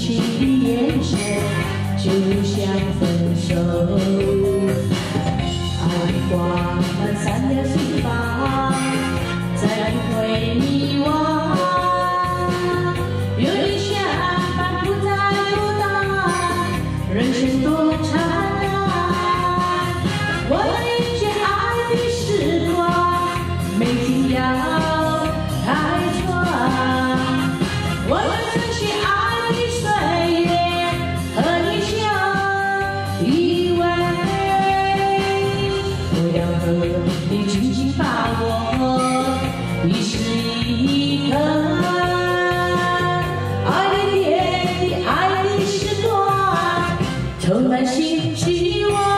情的眼神，就像分手。爱的光芒散了心房，再不会迷惘。有理想反复在游荡，人生多长啊！我们遇见爱的时光，没停要开创。我们珍惜爱的岁月，和你相依偎。我要和你紧紧把握一时一刻，爱的点滴，爱的时光，充满新希望。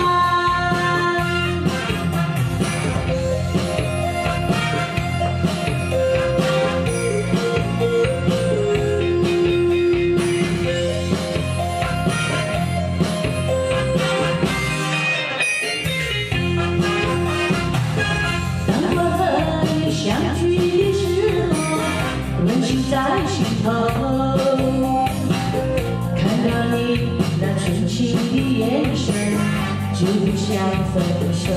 相聚的时候，温馨在心头。看到你那纯情的眼神，就像分手。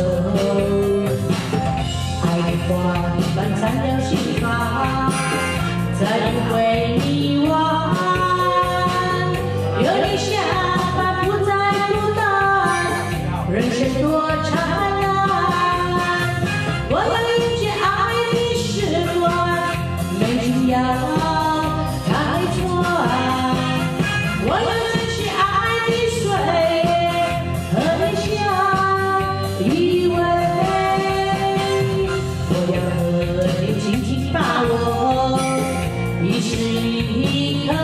爱的光芒散了心房，再不会迷惘。有理想反复在孤单，人生多长啊！我们遇见爱的时光，没停要开创。我要珍惜爱的岁月，和你相依偎。我要和你紧紧把握一时一刻，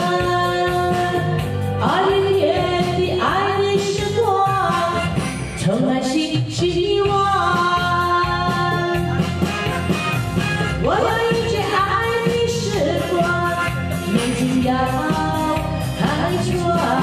爱的点滴，爱的时光，充满新希望。我要遇见爱的时光，没停要开创。